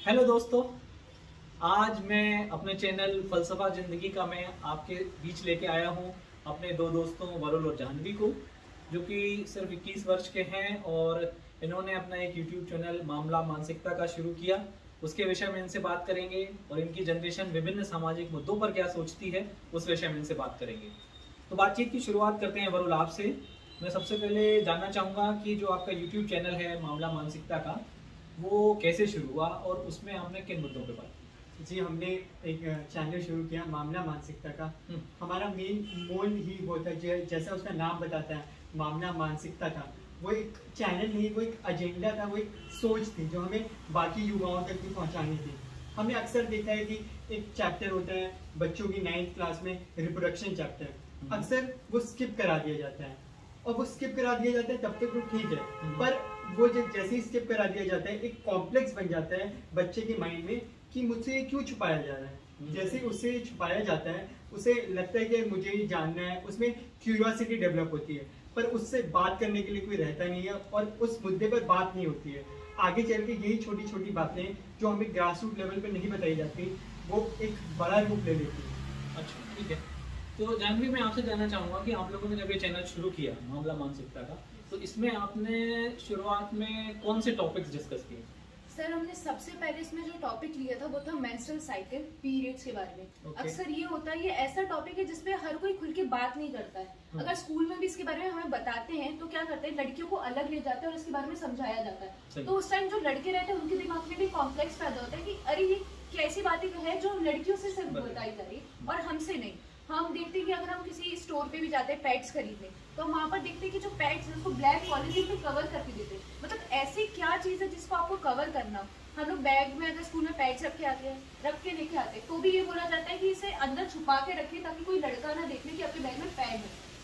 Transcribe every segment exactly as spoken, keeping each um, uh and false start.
Hello दोस्तों, आज मैं अपने चैनल फलसफा ज़िंदगी का मैं आपके बीच लेके आया हूँ अपने दो दोस्तों वरुण और जाह्नवी को, जो कि सिर्फ इक्कीस वर्ष के हैं और इन्होंने अपना एक यूट्यूब चैनल मामला मानसिकता का शुरू किया। उसके विषय में इनसे बात करेंगे और इनकी जनरेशन विभिन्न सामाजिक मुद्दों पर क्या सोचती है उस विषय में इनसे बात करेंगे। तो बातचीत की शुरुआत करते हैं वरुण आपसे। मैं सबसे पहले जानना चाहूँगा कि जो आपका यूट्यूब चैनल है मामला मानसिकता का, वो कैसे शुरू हुआ और उसमें हमने किन मुद्दों पे बात की? जी, हमने एक चैनल शुरू किया मामला मानसिकता का। हमारा मेन मोल ही होता है, जैसा उसका नाम बताता है, मामला मानसिकता का। वो एक चैनल नहीं, वो एक एजेंडा था, वो एक सोच थी जो हमें बाकी युवाओं तक भी पहुंचानी थी। हमने अक्सर देखा है कि एक चैप्टर होता है बच्चों की नाइन्थ क्लास में, रिप्रोडक्शन चैप्टर, अक्सर वो स्किप करा दिया जाता है और वो स्किप करा दिया जाता है तब तक वो ठीक है, पर वो जैसे ही स्किप करा दिया जाता है एक कॉम्प्लेक्स बन जाता है बच्चे के माइंड में कि मुझसे क्यों छुपाया जा रहा है। जैसे उससे छुपाया जाता है उसे लगता है कि मुझे ये जानना है, उसमें क्यूरियोसिटी डेवलप होती है, पर उससे बात करने के लिए कोई रहता नहीं है और उस मुद्दे पर बात नहीं होती है। आगे चल के यही छोटी छोटी बातें जो हमें ग्रास रूट लेवल पर नहीं बताई जाती, वो एक बड़ा रूप ले लेती है। अच्छा, ठीक है। तो जाह्नवी, मैं आपसे जानना चाहूँगा कि आप लोगों ने जब ये चैनल शुरू किया मामला मानसिकता का, तो इसमें आपने शुरुआत में कौन से टॉपिक्स डिस्कस किए? सर, हमने सबसे पहले इसमें जो टॉपिक लिया था वो था मेंस्ट्रुअल साइकिल, पीरियड्स के बारे में। okay. अक्सर ये होता है, ये ऐसा टॉपिक है जिसपे हर कोई खुल के बात नहीं करता है। hmm. अगर स्कूल में भी इसके बारे में हमें बताते हैं तो क्या करते हैं, लड़कियों को अलग ले जाते हैं और इसके बारे में समझाया जाता है। तो उस टाइम जो लड़के रहते हैं उनके दिमाग में भी कॉम्प्लेक्स पैदा होता है कि अरे ये कैसी बातें है जो लड़कियों से सिर्फ बताई जा रही और हमसे नहीं। हम देखते हैं कि अगर हम किसी स्टोर पे भी जाते हैं पेट्स खरीदने, तो वहाँ पर देखते हैं कि जो पेट्स है उसको ब्लैक पॉलिथीन पे कवर करके देते हैं। मतलब ऐसी क्या चीज़ है जिसको आपको कवर करना। हम लोग बैग में अगर स्कूल में पेट्स रख के आते हैं, रख के लेके आते हैं, तो भी ये बोला जाता है कि इसे अंदर छुपा के रखिए ताकि कोई लड़का ना देख ले कि आपके बैग में पेट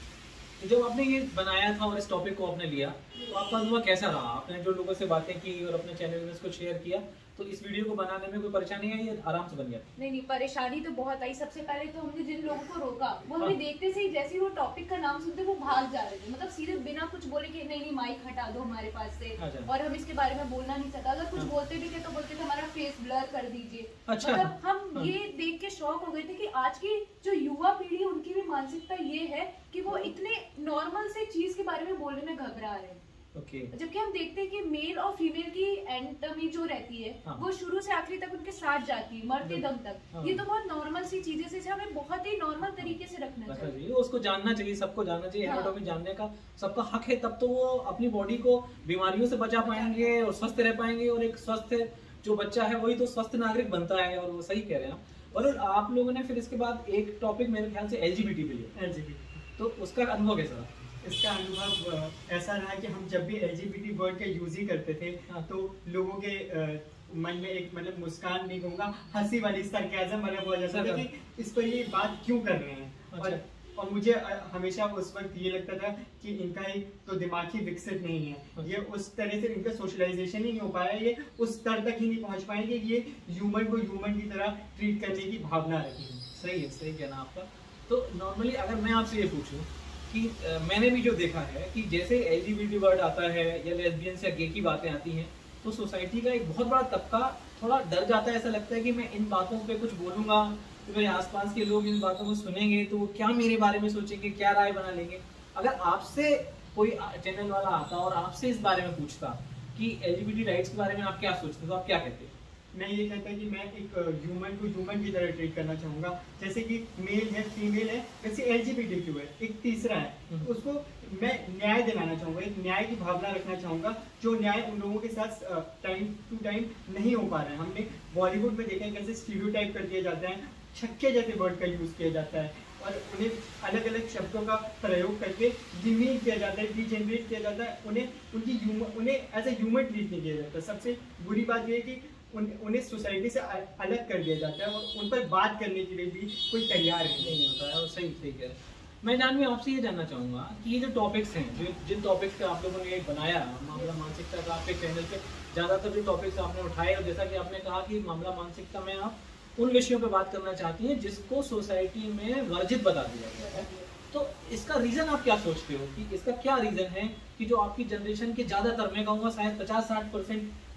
है। जब आपने ये बनाया था और इस टॉपिक को आपने लिया, तो आपका अनुभव कैसा रहा? आपने जो लोगों से बातें की और अपने चैनल में इसको शेयर किया, तो इस वीडियो को बनाने में कोई परेशानी आई या आराम से बन गया? नहीं नहीं, परेशानी तो बहुत आई। सबसे पहले तो हमने जिन लोगों को रोका वो हमें देखते से ही जैसे ही वो टॉपिक का नाम सुनते वो भाग जा रहे थे। मतलब सीधे बिना कुछ बोले कि नहीं नहीं माइक हटा दो हमारे पास से, और हम इसके बारे में बोलना नहीं चाहता। अगर कुछ बोलते भी थे तो बोलते थे हमारा फेस ब्लर कर दीजिए। अच्छा। मतलब हम ये देख के शॉक हो गए थे कि आज की जो युवा पीढ़ी उनकी भी मानसिकता ये है कि वो इतने नॉर्मल से चीज के बारे में बोलने में घबरा रहे हैं। Okay. जबकि हम देखते हैं कि मेल और फीमेल की एनाटॉमी जो रहती है, हाँ। वो शुरू से आखिरी तक उनके साथ जाती है, मरते दम तक। हाँ। ये तो बहुत नॉर्मल सी चीजें से हमें बहुत ही नॉर्मल तरीके से रखना चाहिए। उसको जानना चाहिए, सबको जानना चाहिए। हाँ। एनाटॉमी जानने का सबका हक है, तब तो वो अपनी बॉडी को बीमारियों से बचा पाएंगे और स्वस्थ रह पाएंगे। और एक स्वस्थ जो बच्चा है वही तो स्वस्थ नागरिक बनता है। और वो सही कह रहे हैं। और आप लोगों ने फिर इसके बाद एक टॉपिक मेरे ख्याल से एलजीबीटी पे लिया। एलजीबीटी, तो उसका अनुभव कैसा रहा? इसका अनुभव ऐसा रहा कि हम जब भी एलजीबीटी वर्ड का यूज ही करते थे, हाँ। तो लोगों के मन में एक मतलब मुस्कान नहीं कहूँगा, हंसी वाली सरकाज़म वाला हो जाता था कि इस पर ये बात क्यों कर रहे हैं। अच्छा। और, और मुझे हमेशा उस वक्त ये लगता था कि इनका एक तो दिमाग ही विकसित नहीं है। अच्छा। ये उस तरह से इनका सोशलाइजेशन ही नहीं हो पाया, ये उस स्तर तक ही नहीं पहुँच पाएंगे कि ये ह्यूमन को ह्यूमन की तरह ट्रीट करने की भावना रखें। सही है, सही कहना आपका। तो नॉर्मली अगर मैं आपसे ये पूछूँ कि आ, मैंने भी जो देखा है कि जैसे एलजीबीटी वर्ड आता है या लेस्बियंस या गे की बातें आती हैं, तो सोसाइटी का एक बहुत बड़ा तबका थोड़ा डर जाता है। ऐसा लगता है कि मैं इन बातों पे कुछ बोलूँगा तो मेरे आसपास के लोग इन बातों को सुनेंगे तो वो क्या मेरे बारे में सोचेंगे, क्या राय बना लेंगे। अगर आपसे कोई चैनल वाला आता और आपसे इस बारे में पूछता कि एलजीबीटी राइट्स के बारे में आप क्या सोचते, तो आप क्या कहते? मैं ये कहता कि मैं एक ह्यूमन को ह्यूमन की तरह ट्रीट करना चाहूँगा। जैसे कि मेल है, फीमेल है, वैसे एलजीबीटीक्यू है, एक तीसरा है, उसको मैं न्याय दिलाना चाहूँगा, एक न्याय की भावना रखना चाहूँगा, जो न्याय उन लोगों के साथ टाइम टू टाइम नहीं हो पा रहा है। हमने बॉलीवुड में देखा है कैसे स्टीरियोटाइप कर दिया जाता है, छक्के जैसे वर्ड का यूज़ किया जाता है और उन्हें अलग अलग शब्दों का प्रयोग करके डिमीन किया जाता है, डिजेनरेट किया जाता है। उन्हें उनकी ह्यूमन उन्हें एज ए ह्यूमन ट्रीट नहीं किया जाता। सबसे बुरी बात यह है कि उन, उन्हें सोसाइटी से अलग कर दिया जाता है और उन पर बात करने के लिए भी कोई तैयार नहीं होता है। और सही सही कह रहे हैं। मैं जाह्नवी आपसे ये जानना चाहूँगा कि ये जो टॉपिक्स हैं, जो जिन टॉपिक्स पे आप लोगों ने बनाया मामला मानसिकता का, आपके चैनल पे ज़्यादातर जो टॉपिक्स आपने उठाए, और जैसा कि आपने कहा कि मामला मानसिकता में आप उन विषयों पे बात करना चाहती हैं जिसको सोसाइटी में वर्जित बता दिया गया है, तो इसका रीज़न आप क्या सोचते हो कि इसका क्या रीज़न है कि जो आपकी जनरेशन के ज़्यादातर, मैं कहूँगा शायद पचास साठ परसेंट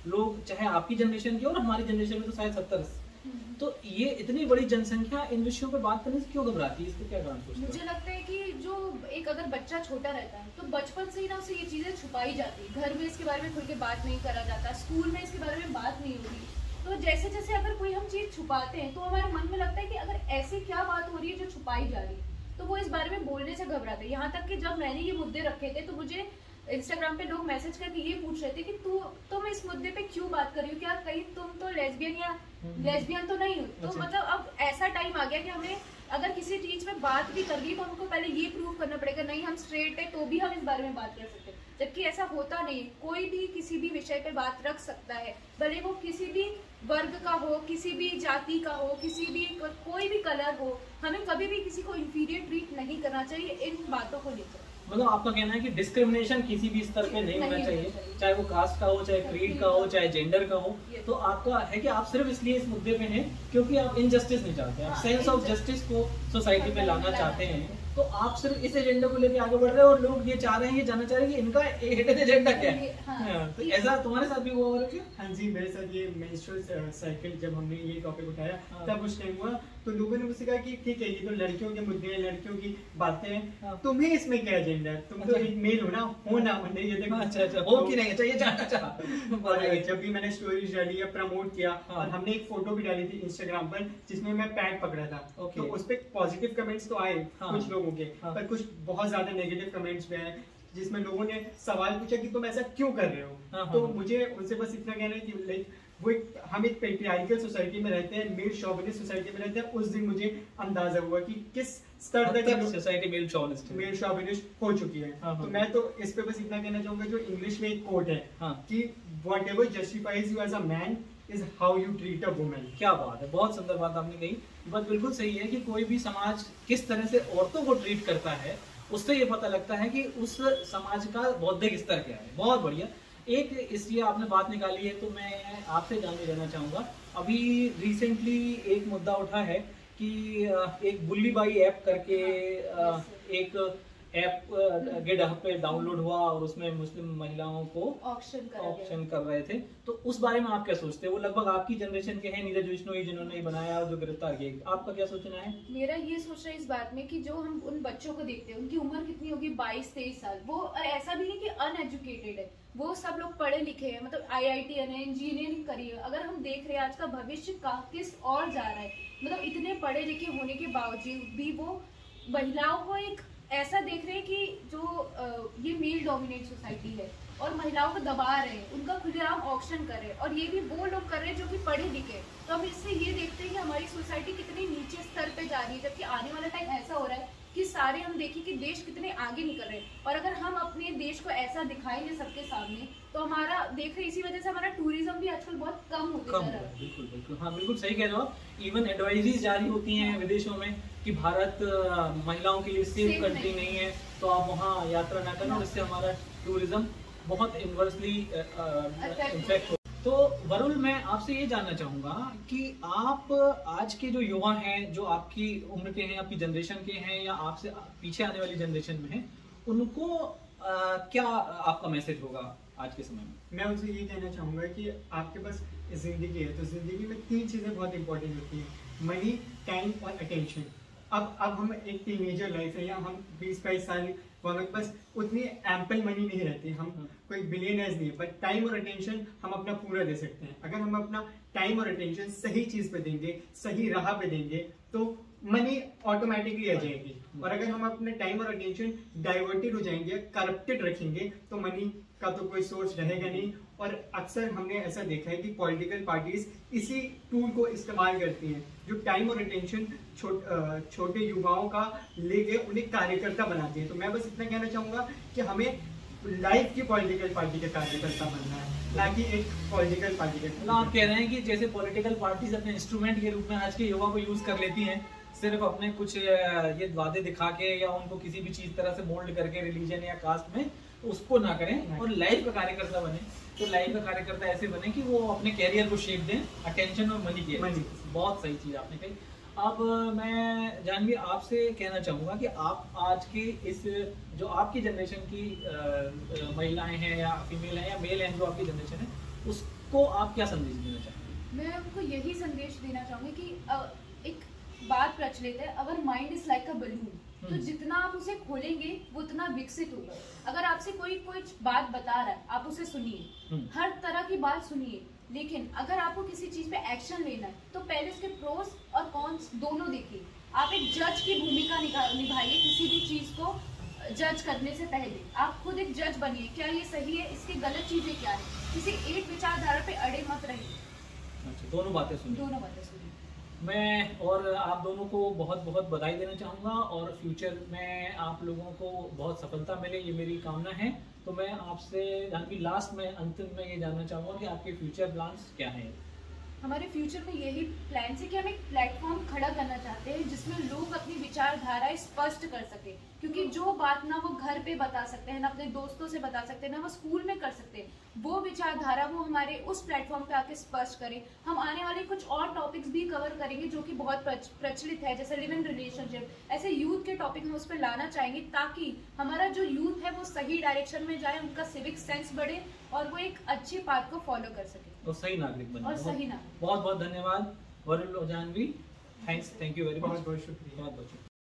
लोग, चाहे आपकी जनरेशन की और हमारी जनरेशन में तो शायद सत्तर, तो ये इतनी बड़ी जनसंख्या इन विषयों पर बात करने से क्यों घबराती है? इसको क्या कारण सोचते हैं? मुझे लगता है कि जो एक अगर बच्चा छोटा रहता है तो बचपन से ही ना उसे ये चीजें छुपाई जाती है, घर में इसके बारे में खुल के बात नहीं करा जाता, स्कूल में इसके बारे में बात नहीं होती। तो जैसे जैसे अगर कोई हम चीज छुपाते हैं तो हमारे मन में लगता है कि अगर ऐसी क्या बात हो रही है जो छुपाई जा रही है, तो वो इस बारे में बोलने से घबराते हैं। यहाँ तक कि जब मैंने ये मुद्दे रखे थे तो मुझे इंस्टाग्राम पे लोग मैसेज करके ये पूछ रहे थे कि तू तुम इस मुद्दे पे क्यों बात कर रही हो, क्या कहीं तुम तो लेस्बियन या लेस्बियन तो नहीं हो? तो अच्छा। मतलब अब ऐसा टाइम आ गया कि हमें अगर किसी चीज में बात भी कर ली तो हमको पहले ये प्रूव करना पड़ेगा नहीं हम स्ट्रेट है तो भी हम इस बारे में बात कर सकते हैं, जबकि ऐसा होता नहीं। कोई भी किसी भी विषय पे बात रख सकता है, भले वो किसी भी वर्ग का हो, किसी भी जाति का हो, किसी भी कोई भी कलर हो। हमें कभी भी किसी को इंफीरियर ट्रीट नहीं करना चाहिए इन बातों को लेकर। मतलब आपका कहना है कि डिस्क्रिमिनेशन किसी भी स्तर पे नहीं होना चाहिए, चाहे वो कास्ट का हो, चाहे क्रीड का हो, चाहे जेंडर का हो। तो आपका है कि आप सिर्फ इसलिए इस मुद्दे पे हैं क्योंकि आप इनजस्टिस नहीं चाहते, आप सेंस ऑफ जस्टिस को सोसाइटी में लाना चाहते हैं। तो आप सिर्फ इस एजेंडा को लेके आगे बढ़ रहे हैं और लोग ये चाह रहे हैं, ये जानना चाह रहे हैं कि इनका हिडन एजेंडा क्या है। हाँ, तो ऐसा तुम्हारे साथ भी हुआ होगा क्या? हाँ जी, मेरे साथ ये मेंस्ट्रुअल साइकिल जब हमने ये टॉपिक उठाया हाँ। तब उस टाइम हुआ, तो लोगों ने मुझसे कहा कि ठीक है ये तो लड़कियों के मुद्दे हैं, लड़कियों की बातें हैं, हाँ। तुम्हें इसमें क्या एजेंडा है? तुम तो अच्छा। एक मेल हो ना, हो ना होने ये देखो। अच्छा अच्छा, हो कि नहीं, अच्छा ये जानना चाहा। और जब भी मैंने स्टोरीज डाली या प्रमोट किया, हाँ। और हमने एक फोटो भी डाली थी इंस्टाग्राम पर जिसमें मैं पैड पकड़ा था, ओके। तो उस पे पॉजिटिव कमेंट्स तो आए हाँ। कुछ लोगों के, हाँ। पर कुछ बहुत ज्यादा नेगेटिव कमेंट्स भी आए जिसमें लोगों ने सवाल पूछा कि तुम ऐसा क्यों कर रहे हो। हाँ, तो हाँ। मुझे उनसे बस इतना कहना है कि लाइक वो एक, हम एक पेट्रियार्कल सोसाइटी में रहते हैं, मेल शॉविनिस्ट सोसाइटी में रहते हैं। उस दिन मुझे अंदाजा हुआ कि किस स्तर तक society male chauvinist male chauvinist हो चुकी है। हाँ, हाँ। तो मैं तो इस पे बस इतना कहना चाहूंगा, जो इंग्लिश में एक कोट है हाँ। कि whatever justifies you as a man is how you treat a woman। क्या बात है, बहुत सुंदर बात आपने कही। बात बिल्कुल सही है कि कोई भी समाज किस तरह से औरतों को ट्रीट करता है उससे ये पता लगता है कि उस समाज का बौद्धिक स्तर क्या है। बहुत बढ़िया। एक इसलिए आपने बात निकाली है तो मैं आपसे जानने जाना चाहूँगा, अभी रिसेंटली एक मुद्दा उठा है कि एक बुल्ली बाई ऐप करके एक ऐप गिटहब पे डाउनलोड हुआ और उसमें मुस्लिम महिलाओं को ऑप्शन कर ऑप्शन कर रहे थे। तो उस बारे में आप क्या सोचते हैं? वो लगभग आपकी जनरेशन के हैं, नीरज बिश्नोई जिन्होंने बनाया और जो गिरफ्तार किए, आपका क्या सोचना है? मेरा ये सोचना है इस बात में कि जो हम उन बच्चों को देखते हैं उनकी उम्र कितनी होगी, बाईस तेईस साल। वो और ऐसा भी नहीं कि अनएजुकेटेड है, वो सब लोग पढ़े लिखे हैं, मतलब आई आई टी इंजीनियरिंग करी है। अगर हम देख रहे हैं आज का भविष्य का किस और जा रहा है, मतलब इतने पढ़े लिखे होने के बावजूद भी वो महिलाओं को एक ऐसा देख रहे हैं कि जो आ, ये मेल डोमिनेट सोसाइटी है और महिलाओं को दबा रहे हैं, उनका खुलेआम ऑप्शन कर रहे हैं। और ये भी वो लोग कर रहे हैं जो कि पढ़े लिखे। तो हम इससे ये देखते हैं कि हमारी सोसाइटी कितनी नीचे स्तर पे जा रही है, जबकि आने वाला टाइम ऐसा हो रहा है कि सारे हम देखें कि देश कितने आगे निकल रहे हैं। और अगर हम अपने देश को ऐसा दिखाएंगे सबके सामने तो हमारा देख रहे इसी वजह से हमारा टूरिज्म भी आजकल बहुत कम होते जा रहा है। बिल्कुल बिल्कुल, हाँ बिल्कुल सही कह रहे हो। इवन एडवाइजरीज जारी होती हैं विदेशों में कि भारत महिलाओं के लिए सेफ कंट्री नहीं है, तो आप वहाँ यात्रा ना करें और इससे हमारा टूरिज्म बहुत इन्वर्सली इफेक्ट हो। तो वरुण, मैं आपसे ये जानना चाहूँगा कि आप आज के जो युवा हैं, जो आपकी उम्र के हैं, आपकी जनरेशन के हैं या आपसे पीछे आने वाली जनरेशन में हैं, उनको आ, क्या आपका मैसेज होगा आज के समय में? मैं उनसे ये कहना चाहूँगा कि आपके पास जिंदगी है तो जिंदगी में तीन चीज़ें बहुत इंपॉर्टेंट होती हैं, मनी, टाइम और अटेंशन। अब अब हम एक टीनेजर लाइफ है या हम बीस बाईस साल, हमारे पास उतनी एम्पल मनी नहीं रहती, हम कोई बिलियनर्स नहीं है, बट टाइम और अटेंशन हम अपना पूरा दे सकते हैं। अगर हम अपना टाइम और अटेंशन सही चीज़ पे देंगे, सही राह पे देंगे, तो मनी ऑटोमेटिकली आ जाएगी। और अगर हम अपने टाइम और अटेंशन डाइवर्टेड हो जाएंगे, करप्टेड रखेंगे, तो मनी का तो कोई सोर्स रहेगा नहीं। और अक्सर हमने ऐसा देखा है कि पॉलिटिकल पार्टीज इसी टूल को इस्तेमाल करती हैं, जो टाइम और अटेंशन छोट, छोटे युवाओं का लेके उन्हें कार्यकर्ता बनाती है। तो मैं बस इतना कहना चाहूँगा कि हमें लाइफ की पॉलिटिकल पार्टी का कार्यकर्ता बनना है, ना कि एक पॉलिटिकल पार्टी का। मतलब आप कह रहे हैं कि जैसे पॉलिटिकल पार्टीज अपने इंस्ट्रूमेंट के रूप में आज के युवा को यूज कर लेती हैं, सिर्फ अपने कुछ ये वादे दिखा के या उनको किसी भी चीज तरह से मोल्ड करके रिलीजन या कास्ट में, उसको ना करें और लाइफ का कार्यकर्ता बने। तो लाइफ का कार्यकर्ता ऐसे बने कि वो अपने कैरियर को शेप दें अटेंशन और मनी के। बहुत सही चीज आपने कही। अब मैं जानवी आपसे कहना चाहूँगा कि आप आज के इस जो आपकी जनरेशन की महिलाएं हैं या फीमेल हैं या मेल हैं, जो आपकी जनरेशन है, उस उनको आप क्या संदेश देना चाहेंगे? मैं उनको यही संदेश देना चाहूंगी कि अ, एक बात प्रचलित है, our mind is like a balloon, तो जितना आप उसे खोलेंगे वो उतना विकसित होगा। अगर आपसे कोई कोई बात बता रहा है, आप उसे सुनिए, हर तरह की बात सुनिए, लेकिन अगर आपको किसी चीज पे एक्शन लेना है तो पहले उसके प्रोस और कॉन्स दोनों देखिए। आप एक जज की भूमिका निभाइए किसी भी चीज को जज करने से पहले। आप खुद एक जज बनिए, क्या ये सही है, इसकी गलत चीजें क्या है। किसी एक विचारधारा पे अड़े मत रहिए। अच्छा, दोनों बातें सुनिए। दोनों बातें सुनिए। मैं और आप दोनों को बहुत बहुत बधाई देना चाहूँगा और फ्यूचर में आप लोगों को बहुत सफलता मिले, ये मेरी कामना है। तो मैं आपसे जानवी लास्ट में अंतिम में ये जानना चाहूँगा कि आपके फ्यूचर प्लान्स क्या हैं? हमारे फ्यूचर में यही प्लान है कि हम एक प्लेटफॉर्म खड़ा करना चाहते हैं जिसमें लोग अपनी विचारधारा स्पष्ट कर सके, क्योंकि जो बात ना वो घर पे बता सकते हैं, ना अपने दोस्तों से बता सकते हैं, ना वो स्कूल में कर सकते हैं, वो विचारधारा वो हमारे उस प्लेटफॉर्म पे आके स्पष्ट करें। हम आने वाले कुछ और टॉपिक्स भी कवर करेंगे जो कि बहुत प्रचलित है, जैसे लिव इन रिलेशनशिप, ऐसे यूथ के टॉपिक हम उस पर लाना चाहेंगे ताकि हमारा जो यूथ है वो सही डायरेक्शन में जाए, उनका सिविक सेंस बढ़े और वो एक अच्छी बात को फॉलो कर सके और सही नागरिक बने। और सही नागरिक। बहुत बहुत धन्यवाद वरुण और Janhvi. Thanks, thank you very much. बहुत बहुत शुक्रिया। बहुत बहुत शुक्रिया।